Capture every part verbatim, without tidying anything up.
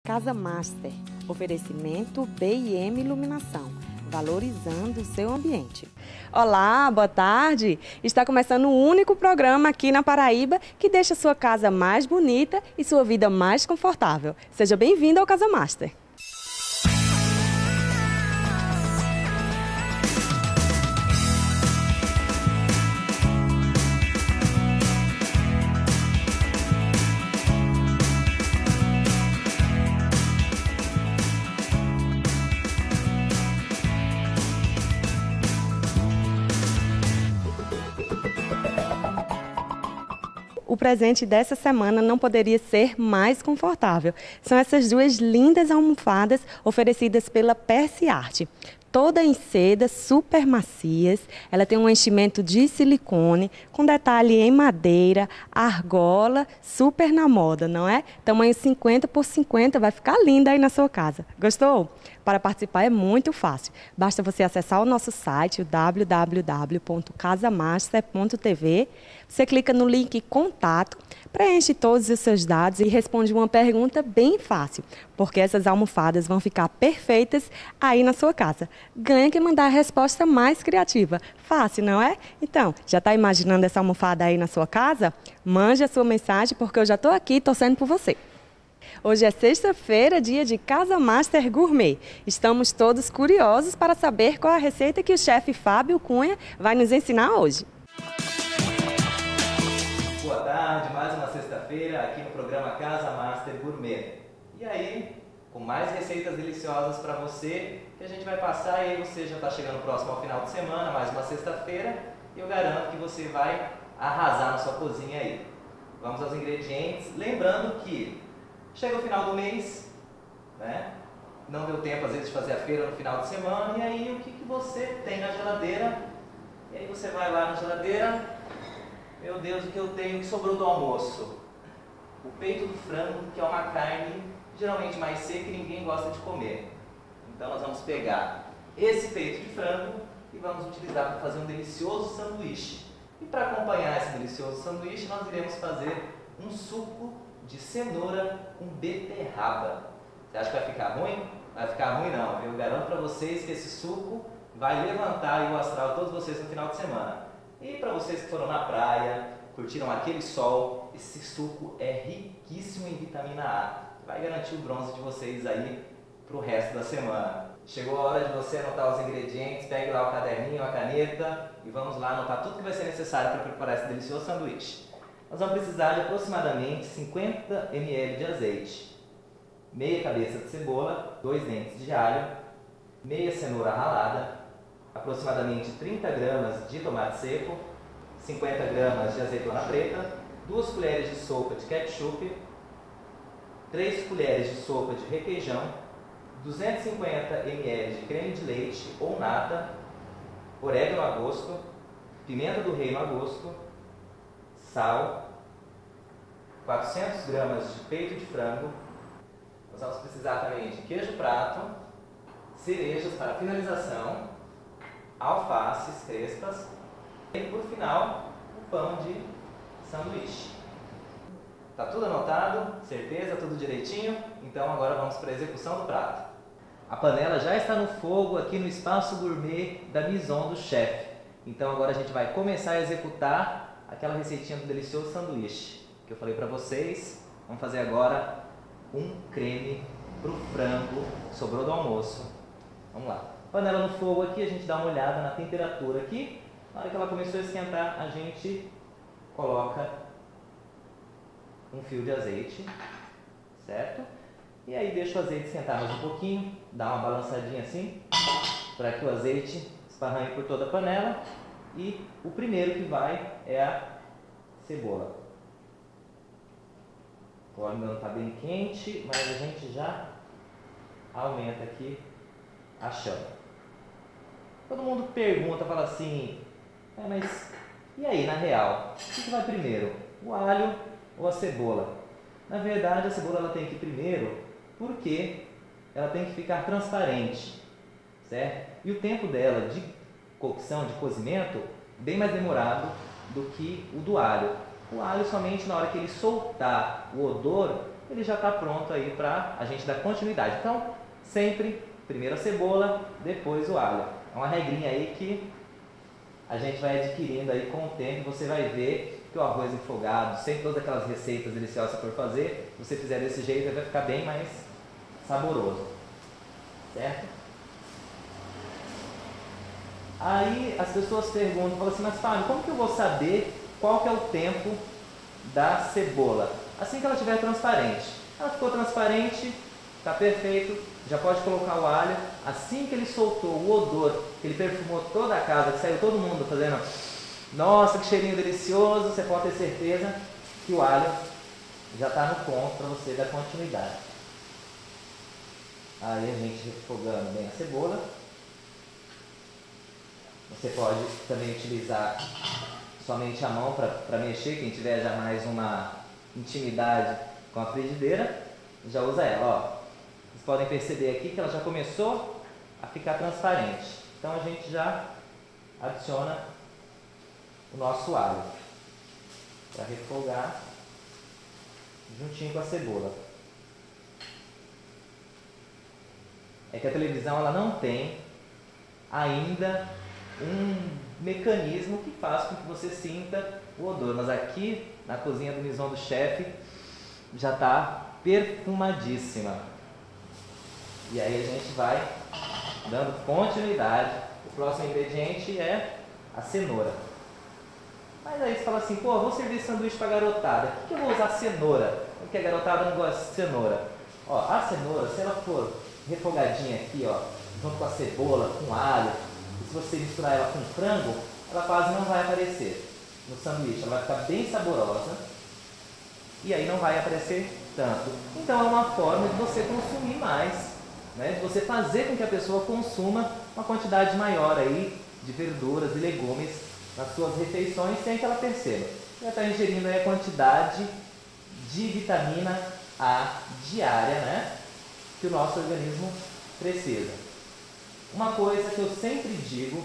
Casa Master, oferecimento B e M Iluminação, valorizando o seu ambiente. Olá, boa tarde! Está começando o único programa aqui na Paraíba que deixa sua casa mais bonita e sua vida mais confortável. Seja bem-vindo ao Casa Master. O presente dessa semana não poderia ser mais confortável. São essas duas lindas almofadas oferecidas pela Persiart. Toda em seda, super macias. Ela tem um enchimento de silicone, com detalhe em madeira, argola, super na moda, não é? Tamanho cinquenta por cinquenta, vai ficar linda aí na sua casa. Gostou? Para participar é muito fácil. Basta você acessar o nosso site, o w w w ponto casa master ponto t v. Você clica no link Contato, preenche todos os seus dados e responde uma pergunta bem fácil, porque essas almofadas vão ficar perfeitas aí na sua casa. Ganha quem mandar a resposta mais criativa. Fácil, não é? Então, já está imaginando essa almofada aí na sua casa? Mande a sua mensagem, porque eu já estou aqui torcendo por você. Hoje é sexta-feira, dia de Casa Master Gourmet. Estamos todos curiosos para saber qual a receita que o chefe Fábio Cunha vai nos ensinar hoje. Boa tarde, mais uma sexta-feira aqui no programa Casa Master Gourmet. E aí, com mais receitas deliciosas para você, que a gente vai passar e aí você já está chegando próximo ao final de semana, mais uma sexta-feira, e eu garanto que você vai arrasar na sua cozinha aí. Vamos aos ingredientes, lembrando que chega o final do mês, né? Não deu tempo às vezes de fazer a feira no final de semana, e aí o que, que você tem na geladeira? E aí você vai lá na geladeira, meu Deus, o que eu tenho que sobrou do almoço? O peito do frango, que é uma carne geralmente mais seca e ninguém gosta de comer. Então nós vamos pegar esse peito de frango e vamos utilizar para fazer um delicioso sanduíche. E para acompanhar esse delicioso sanduíche, nós iremos fazer um suco de cenoura com beterraba. Você acha que vai ficar ruim? Vai ficar ruim não, eu garanto para vocês que esse suco vai levantar o astral de todos vocês no final de semana. E para vocês que foram na praia, curtiram aquele sol, esse suco é riquíssimo em vitamina A. Vai garantir o bronze de vocês aí para o resto da semana. Chegou a hora de você anotar os ingredientes, pegue lá o caderninho, a caneta e vamos lá anotar tudo que vai ser necessário para preparar esse delicioso sanduíche. Nós vamos precisar de aproximadamente cinquenta mililitros de azeite, meia cabeça de cebola, dois dentes de alho, meia cenoura ralada, aproximadamente trinta gramas de tomate seco, cinquenta gramas de azeitona preta, duas colheres de sopa de ketchup, três colheres de sopa de requeijão, duzentos e cinquenta mililitros de creme de leite ou nata, orégano a gosto, pimenta do reino a gosto, sal, quatrocentas gramas de peito de frango. Nós vamos precisar também de queijo prato, cerejas para finalização, alfaces crespas e, por final, o pão de sanduíche. Tá tudo anotado? Certeza? Tudo direitinho? Então agora vamos para a execução do prato. A panela já está no fogo aqui no espaço gourmet da Maison do Chefe. Então agora a gente vai começar a executar aquela receitinha do delicioso sanduíche que eu falei para vocês. Vamos fazer agora um creme para o frango que sobrou do almoço. Vamos lá. Panela no fogo aqui, a gente dá uma olhada na temperatura aqui. Na hora que ela começou a esquentar, a gente coloca um fio de azeite, certo? E aí deixa o azeite esquentar mais um pouquinho, dá uma balançadinha assim, para que o azeite esparrame por toda a panela. E o primeiro que vai é a cebola. O óleo ainda não está bem quente, mas a gente já aumenta aqui a chama. Todo mundo pergunta, fala assim, é, mas e aí na real, o que vai primeiro? O alho ou a cebola? Na verdade a cebola ela tem que ir primeiro porque ela tem que ficar transparente, certo? E o tempo dela de cocção, de cozimento, bem mais demorado do que o do alho. O alho somente na hora que ele soltar o odor, ele já está pronto aí para a gente dar continuidade. Então, sempre primeiro a cebola, depois o alho. É uma regrinha aí que a gente vai adquirindo aí com o tempo. Você vai ver que o arroz refogado, sem todas aquelas receitas deliciosas por fazer, se você fizer desse jeito, ele vai ficar bem mais saboroso, certo? Aí as pessoas perguntam, falam assim, mas Fábio, como que eu vou saber qual que é o tempo da cebola? Assim que ela estiver transparente. Ela ficou transparente, está perfeito, já pode colocar o alho. Assim que ele soltou o odor, que ele perfumou toda a casa, que saiu todo mundo fazendo, nossa, que cheirinho delicioso, você pode ter certeza que o alho já está no ponto para você dar continuidade. Aí a gente refogando bem a cebola. Você pode também utilizar somente a mão para mexer, quem tiver já mais uma intimidade com a frigideira, já usa ela. Ó. Vocês podem perceber aqui que ela já começou a ficar transparente. Então a gente já adiciona o nosso alho para refogar juntinho com a cebola. É que a televisão ela não tem ainda um mecanismo que faz com que você sinta o odor, mas aqui na cozinha do Maison do Chefe já está perfumadíssima. E aí a gente vai dando continuidade. O próximo ingrediente é a cenoura. Mas aí você fala assim, pô, vou servir sanduíche para garotada, por que eu vou usar cenoura? Porque a garotada não gosta de cenoura. Ó, a cenoura, se ela for refogadinha aqui, ó, junto com a cebola, com alho, e se você misturar ela com frango, ela quase não vai aparecer no sanduíche, ela vai ficar bem saborosa e aí não vai aparecer tanto. Então é uma forma de você consumir mais, né? De você fazer com que a pessoa consuma uma quantidade maior aí de verduras e legumes nas suas refeições sem que ela perceba. Ela está ingerindo aí a quantidade de vitamina A diária, né? Que o nosso organismo precisa. Uma coisa que eu sempre digo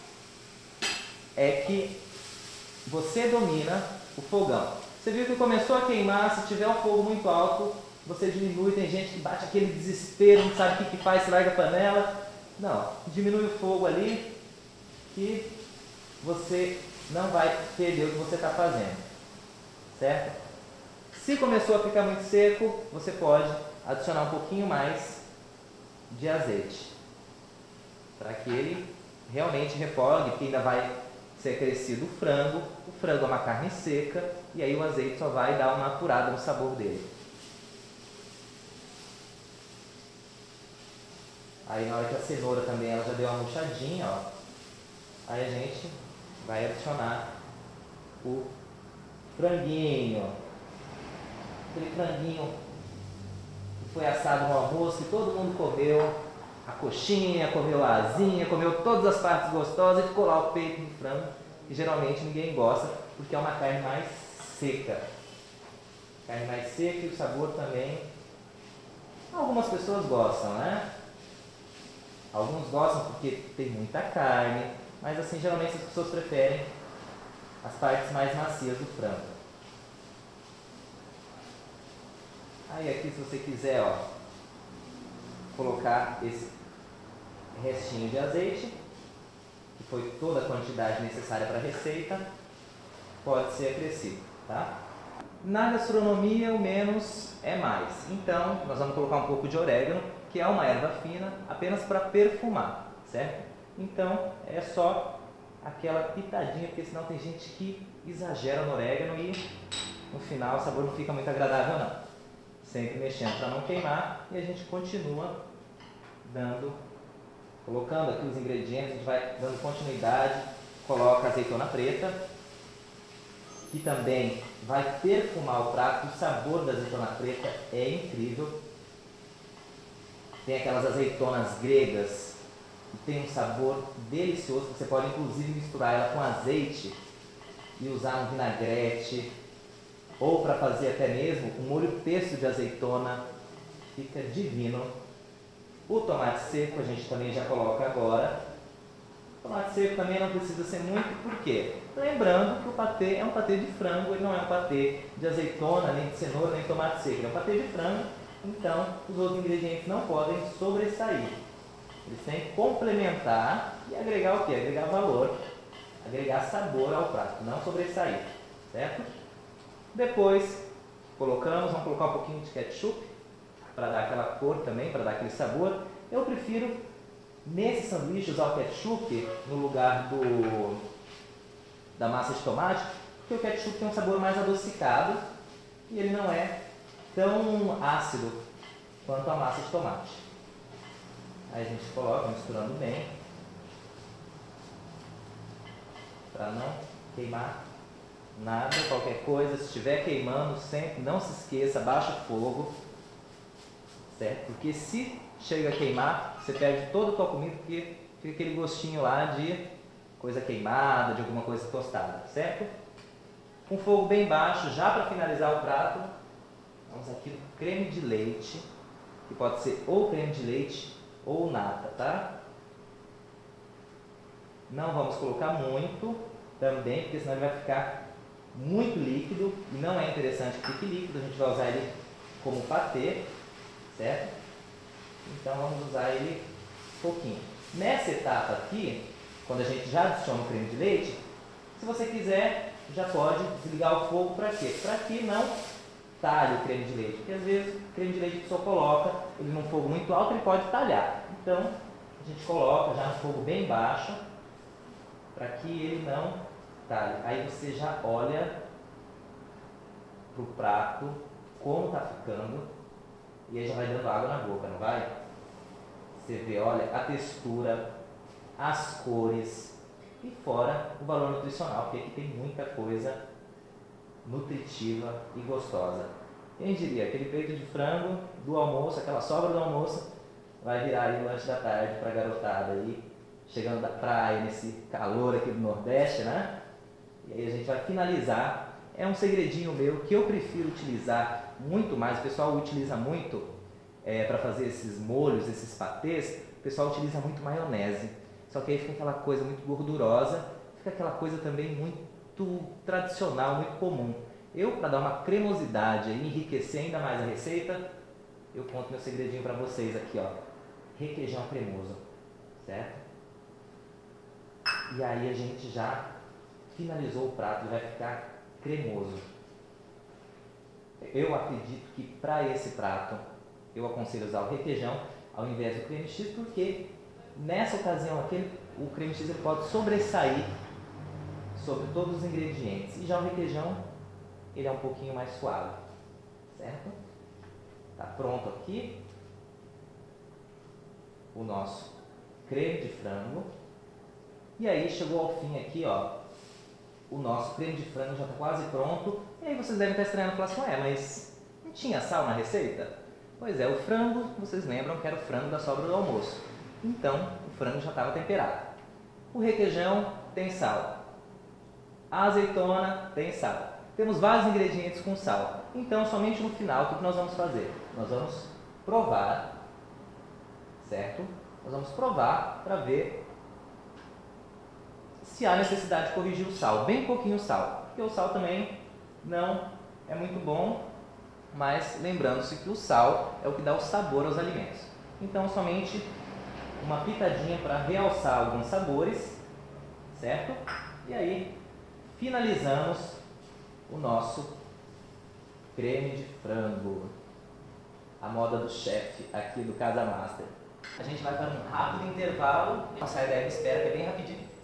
é que você domina o fogão. Você viu que começou a queimar, se tiver o fogo muito alto, você diminui. Tem gente que bate aquele desespero, não sabe o que, que faz, se larga a panela. Não, diminui o fogo ali que você não vai perder o que você está fazendo, certo? Se começou a ficar muito seco, você pode adicionar um pouquinho mais de azeite para que ele realmente refogue, porque ainda vai ser acrescido o frango. O frango é uma carne seca e aí o azeite só vai dar uma apurada no sabor dele. Aí na hora que a cenoura também ela já deu uma murchadinha, ó, aí a gente vai adicionar o franguinho, aquele franguinho que foi assado no almoço, que todo mundo comeu, a coxinha, comeu a asinha, comeu todas as partes gostosas e ficou lá o peito do frango, que geralmente ninguém gosta, porque é uma carne mais seca. Carne mais seca e o sabor também, algumas pessoas gostam, né? Alguns gostam porque tem muita carne, mas assim, geralmente as pessoas preferem as partes mais macias do frango. Aí aqui, se você quiser, ó, colocar esse restinho de azeite, que foi toda a quantidade necessária para a receita, pode ser acrescido, tá? Na gastronomia, o menos é mais. Então, nós vamos colocar um pouco de orégano, que é uma erva fina, apenas para perfumar, certo? Então, é só aquela pitadinha, porque senão tem gente que exagera no orégano e no final o sabor não fica muito agradável, não. Sempre mexendo para não queimar e a gente continua dando, colocando aqui os ingredientes, a gente vai dando continuidade, coloca azeitona preta, que também vai perfumar o prato. O sabor da azeitona preta é incrível. Tem aquelas azeitonas gregas que tem um sabor delicioso. Você pode inclusive misturar ela com azeite e usar um vinagrete, ou para fazer até mesmo um molho pesto de azeitona, fica divino. O tomate seco a gente também já coloca agora Tomate seco também não precisa ser muito, por quê? Lembrando que o patê é um patê de frango, ele não é um patê de azeitona, nem de cenoura, nem de tomate seco, ele é um patê de frango, então os outros ingredientes não podem sobressair. Eles têm que complementar e agregar o quê? Agregar valor, agregar sabor ao prato, não sobressair, certo? Depois colocamos, vamos colocar um pouquinho de ketchup para dar aquela cor também, para dar aquele sabor. Eu prefiro nesse sanduíche usar o ketchup no lugar do, da massa de tomate, porque o ketchup tem um sabor mais adocicado e ele não é tão ácido quanto a massa de tomate. Aí a gente coloca misturando bem, para não queimar nada, qualquer coisa. Se estiver queimando, sempre não se esqueça, baixa o fogo, certo? Porque se chega a queimar, você perde toda a tua comida, porque fica aquele gostinho lá de coisa queimada, de alguma coisa tostada, certo? Com fogo bem baixo, já para finalizar o prato, vamos aqui no creme de leite, que pode ser ou creme de leite ou nata, tá? Não vamos colocar muito também, porque senão ele vai ficar muito líquido e não é interessante que fique líquido. A gente vai usar ele como patê, certo? Então vamos usar ele um pouquinho. Nessa etapa aqui, quando a gente já adiciona o creme de leite, se você quiser, já pode desligar o fogo para quê? Para que não talhe o creme de leite, porque às vezes o creme de leite que só coloca ele num fogo muito alto, ele pode talhar. Então a gente coloca já no fogo bem baixo para que ele não talhe. Aí você já olha para o prato como está ficando e aí já vai dando água na boca, não vai? Você vê, olha, a textura, as cores e fora o valor nutricional, porque aqui tem muita coisa nutritiva e gostosa. Quem diria, aquele peito de frango do almoço, aquela sobra do almoço, vai virar aí o lanche da tarde para a garotada aí, chegando da praia, nesse calor aqui do Nordeste, né? E aí a gente vai finalizar. É um segredinho meu que eu prefiro utilizar muito mais, o pessoal utiliza muito é, para fazer esses molhos, esses patês, o pessoal utiliza muito maionese. Só que aí fica aquela coisa muito gordurosa, fica aquela coisa também muito tradicional, muito comum. Eu, para dar uma cremosidade e enriquecer ainda mais a receita, eu conto meu segredinho para vocês aqui, ó. Requeijão cremoso, certo? E aí a gente já finalizou o prato, ele vai ficar cremoso. Eu acredito que para esse prato eu aconselho usar o requeijão ao invés do creme X, porque nessa ocasião aqui o creme X ele pode sobressair sobre todos os ingredientes. E já o requeijão, ele é um pouquinho mais suave, certo? Tá pronto aqui o nosso creme de frango. E aí chegou ao fim aqui, ó, o nosso creme de frango já está quase pronto. E aí vocês devem estar estranhando e falar assim, ué, mas não tinha sal na receita? Pois é, o frango, vocês lembram que era o frango da sobra do almoço. Então, o frango já estava temperado. O requeijão tem sal. A azeitona tem sal. Temos vários ingredientes com sal. Então, somente no final, o que nós vamos fazer? Nós vamos provar, certo? Nós vamos provar para ver se há necessidade de corrigir o sal. Bem pouquinho sal, porque o sal também não é muito bom, mas lembrando-se que o sal é o que dá o sabor aos alimentos. Então, somente uma pitadinha para realçar alguns sabores, certo? E aí, finalizamos o nosso creme de frango, a moda do chefe aqui do Casa Master. A gente vai para um rápido intervalo, nossa ideia espera que é bem rapidinho.